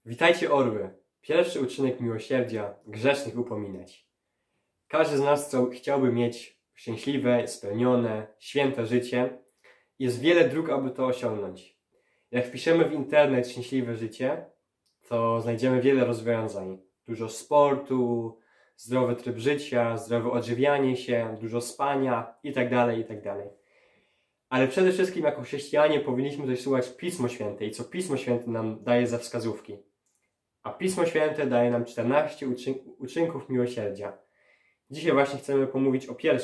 Witajcie orły! Pierwszy uczynek miłosierdzia, grzesznych upominać. Każdy z nas chciałby mieć szczęśliwe, spełnione, święte życie. Jest wiele dróg, aby to osiągnąć. Jak wpiszemy w internet szczęśliwe życie, to znajdziemy wiele rozwiązań. Dużo sportu, zdrowy tryb życia, zdrowe odżywianie się, dużo spania itd., itd. Ale przede wszystkim jako chrześcijanie powinniśmy też słuchać Pismo Święte i co Pismo Święte nam daje za wskazówki. A Pismo Święte daje nam 14 uczynków miłosierdzia. Dzisiaj właśnie chcemy pomówić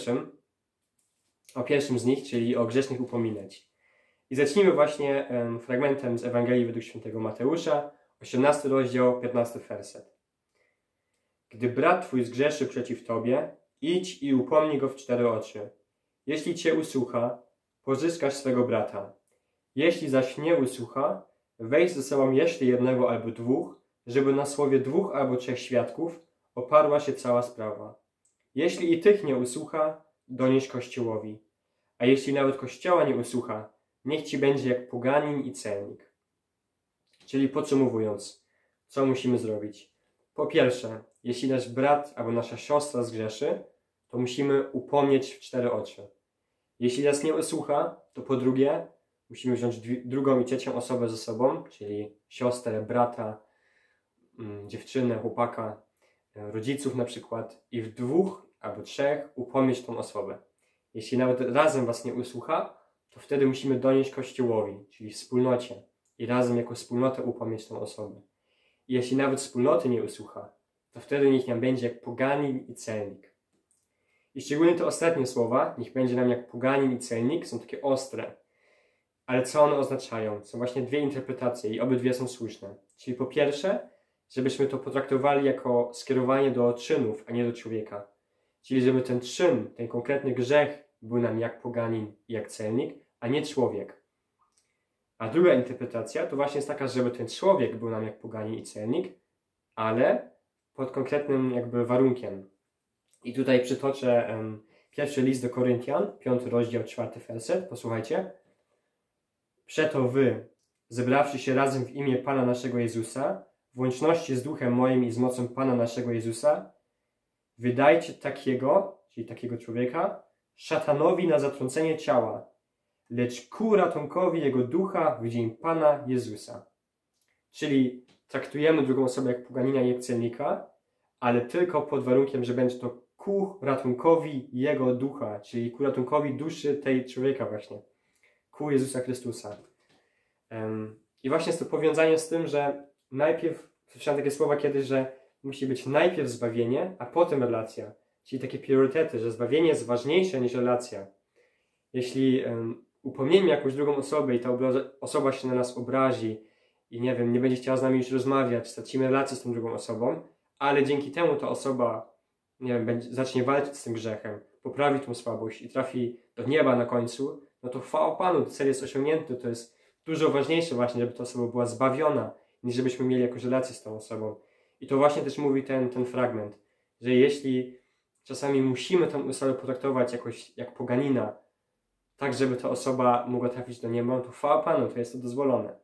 o pierwszym z nich, czyli o grzesznych upominać. I zacznijmy właśnie fragmentem z Ewangelii według świętego Mateusza, 18 rozdział, 15 werset. Gdy brat twój zgrzeszy przeciw tobie, idź i upomnij go w 4 oczy. Jeśli cię usłucha, pozyskasz swego brata. Jeśli zaś nie usłucha, weź ze sobą jeszcze jednego albo dwóch, żeby na słowie 2 albo 3 świadków oparła się cała sprawa. Jeśli i tych nie usłucha, donieś Kościołowi. A jeśli nawet Kościoła nie usłucha, niech ci będzie jak poganin i celnik. Czyli podsumowując, co musimy zrobić? Po pierwsze, jeśli nasz brat albo nasza siostra zgrzeszy, to musimy upomnieć w 4 oczy. Jeśli nas nie usłucha, to po drugie, musimy wziąć drugą i trzecią osobę ze sobą, czyli siostrę, brata, dziewczynę, chłopaka, rodziców na przykład i w 2 albo 3 upomnieć tą osobę. Jeśli nawet razem was nie usłucha, to wtedy musimy donieść Kościołowi, czyli wspólnocie i razem jako wspólnotę upomnieć tą osobę. I jeśli nawet wspólnoty nie usłucha, to wtedy niech nam będzie jak poganin i celnik. I szczególnie te ostatnie słowa, niech będzie nam jak poganin i celnik, są takie ostre. Ale co one oznaczają? Są właśnie 2 interpretacje i obydwie są słuszne. Czyli po pierwsze, żebyśmy to potraktowali jako skierowanie do czynów, a nie do człowieka. Czyli żeby ten czyn, ten konkretny grzech był nam jak poganin i jak celnik, a nie człowiek. A druga interpretacja to właśnie jest taka, żeby ten człowiek był nam jak poganin i celnik, ale pod konkretnym jakby warunkiem. I tutaj przytoczę pierwszy list do Koryntian, 5 rozdział, 4 werset. Posłuchajcie. Przeto wy, zebrawszy się razem w imię Pana naszego Jezusa, w łączności z duchem moim i z mocą Pana naszego Jezusa, wydajcie takiego, czyli takiego człowieka, szatanowi na zatrącenie ciała, lecz ku ratunkowi jego ducha w dzień Pana Jezusa. Czyli traktujemy drugą osobę jak poganina i jak celnika, ale tylko pod warunkiem, że będzie to ku ratunkowi jego ducha, czyli ku ratunkowi duszy tej człowieka właśnie, ku Jezusa Chrystusa. I właśnie jest to powiązanie z tym, że najpierw, słyszałem takie słowa kiedyś, że musi być najpierw zbawienie, a potem relacja. Czyli takie priorytety, że zbawienie jest ważniejsze niż relacja. Jeśli upomniemy jakąś drugą osobę i ta osoba się na nas obrazi i nie wiem, nie będzie chciała z nami już rozmawiać, stracimy relację z tą drugą osobą, ale dzięki temu ta osoba, nie wiem, zacznie walczyć z tym grzechem, poprawi tą słabość i trafi do nieba na końcu, no to chwała Panu, cel jest osiągnięty, to jest dużo ważniejsze właśnie, żeby ta osoba była zbawiona, niż żebyśmy mieli jakąś relację z tą osobą. I to właśnie też mówi ten fragment, że jeśli czasami musimy tę osobę potraktować jakoś jak poganina, tak żeby ta osoba mogła trafić do nieba, to chwała Panu, to jest to dozwolone.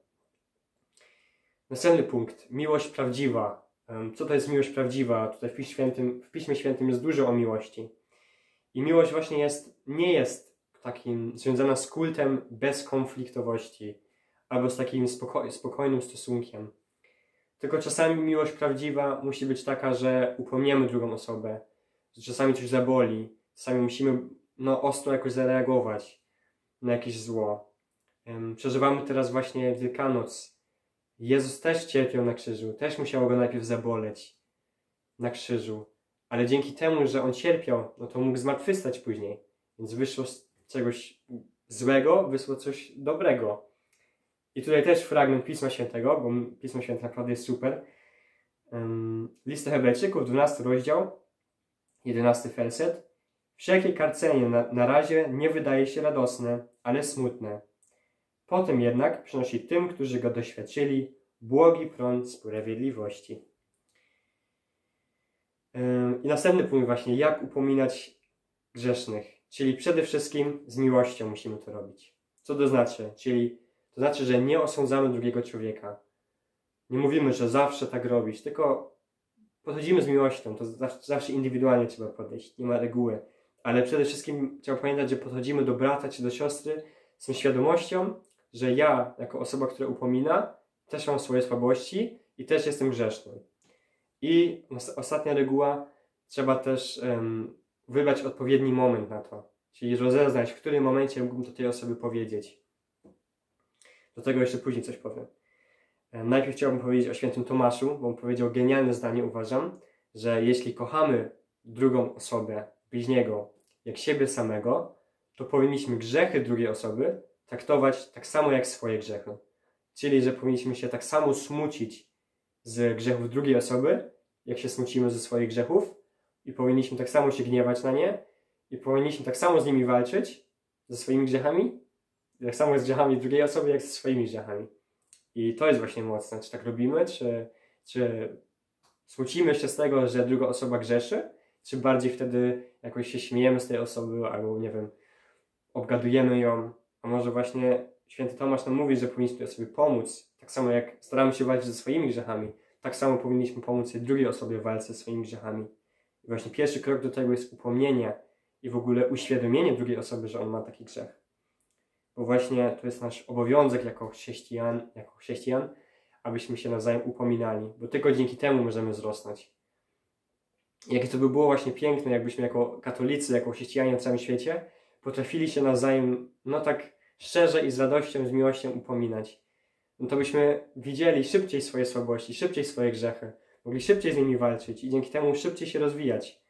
Następny punkt, miłość prawdziwa. Co to jest miłość prawdziwa? Tutaj w Piśmie Świętym jest dużo o miłości. I miłość właśnie nie jest takim związana z kultem bezkonfliktowości albo z takim spokojnym stosunkiem. Tylko czasami miłość prawdziwa musi być taka, że upomniemy drugą osobę, że czasami coś zaboli, czasami musimy ostro jakoś zareagować na jakieś zło. Przeżywamy teraz właśnie Wielkanoc. Jezus też cierpiał na krzyżu, też musiało go najpierw zaboleć na krzyżu, ale dzięki temu, że on cierpiał, no to mógł zmartwychwstać później, więc wyszło z czegoś złego, wyszło coś dobrego. I tutaj też fragment Pisma Świętego, bo Pismo Święte naprawdę jest super. List do Hebrajczyków, 12 rozdział, 11 werset. Wszelkie karcenie na razie nie wydaje się radosne, ale smutne. Potem jednak przynosi tym, którzy go doświadczyli, błogi plon sprawiedliwości. I następny punkt właśnie, jak upominać grzesznych. Czyli przede wszystkim z miłością musimy to robić. Co to znaczy? To znaczy, że nie osądzamy drugiego człowieka. Nie mówimy, że zawsze tak robić, tylko podchodzimy z miłością, to zawsze indywidualnie trzeba podejść, nie ma reguły. Ale przede wszystkim trzeba pamiętać, że podchodzimy do brata czy do siostry z tą świadomością, że ja, jako osoba, która upomina, też mam swoje słabości i też jestem grzeszny. I ostatnia reguła, trzeba też wybrać odpowiedni moment na to. Czyli rozeznać, w którym momencie mógłbym to tej osoby powiedzieć. Do tego jeszcze później coś powiem. Najpierw chciałbym powiedzieć o świętym Tomaszu, bo on powiedział genialne zdanie, uważam, że jeśli kochamy drugą osobę, bliźniego, jak siebie samego, to powinniśmy grzechy drugiej osoby traktować tak samo jak swoje grzechy. Czyli, że powinniśmy się tak samo smucić z grzechów drugiej osoby, jak się smucimy ze swoich grzechów, i powinniśmy tak samo się gniewać na nie, i powinniśmy tak samo z nimi walczyć, ze swoimi grzechami, tak samo z grzechami drugiej osoby, jak ze swoimi grzechami. I to jest właśnie mocne, czy tak robimy, czy smucimy się z tego, że druga osoba grzeszy, czy bardziej wtedy jakoś się śmiejemy z tej osoby, albo nie wiem, obgadujemy ją. A może właśnie święty Tomasz nam mówi, że powinniśmy tej osobie pomóc, tak samo jak staramy się walczyć ze swoimi grzechami, tak samo powinniśmy pomóc tej drugiej osobie w walce ze swoimi grzechami. I właśnie pierwszy krok do tego jest upomnienie i w ogóle uświadomienie drugiej osoby, że on ma taki grzech. Bo właśnie to jest nasz obowiązek jako chrześcijan, abyśmy się nawzajem upominali, bo tylko dzięki temu możemy wzrosnąć. Jakie to by było właśnie piękne, jakbyśmy jako katolicy, jako chrześcijanie na całym świecie potrafili się nawzajem, no tak szczerze i z radością, z miłością upominać. No to byśmy widzieli szybciej swoje słabości, szybciej swoje grzechy, mogli szybciej z nimi walczyć i dzięki temu szybciej się rozwijać.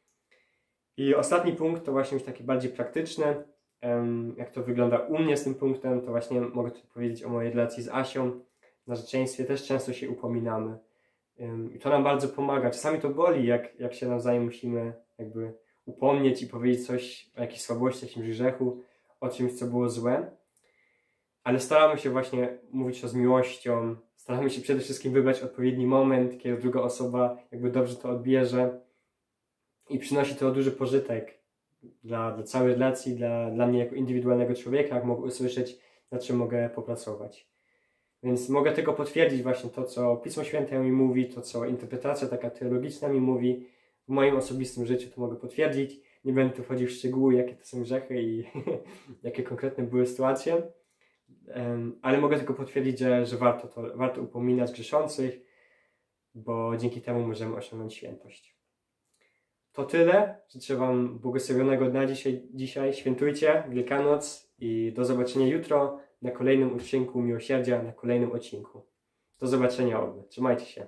I ostatni punkt to właśnie już taki bardziej praktyczny. Jak to wygląda u mnie z tym punktem, to właśnie mogę tu powiedzieć o mojej relacji z Asią. W narzeczeństwie też często się upominamy. I to nam bardzo pomaga. Czasami to boli, jak się nawzajem musimy jakby upomnieć i powiedzieć coś o jakiejś słabości, jakimś grzechu, o czymś, co było złe. Ale staramy się właśnie mówić to z miłością. Staramy się przede wszystkim wybrać odpowiedni moment, kiedy druga osoba jakby dobrze to odbierze. I przynosi to duży pożytek dla całej relacji, dla mnie jako indywidualnego człowieka, jak mogę usłyszeć, nad czym mogę popracować. Więc mogę tylko potwierdzić właśnie to, co Pismo Święte mi mówi, to, co interpretacja taka teologiczna mi mówi. W moim osobistym życiu to mogę potwierdzić. Nie będę tu wchodził w szczegóły, jakie to są grzechy i jakie konkretne były sytuacje. Ale mogę tylko potwierdzić, że warto upominać grzeszących, bo dzięki temu możemy osiągnąć świętość. To tyle. Życzę Wam błogosławionego dnia dzisiaj. Świętujcie Wielkanoc i do zobaczenia jutro na kolejnym odcinku Miłosierdzia, na kolejnym odcinku. Do zobaczenia, Trzymajcie się.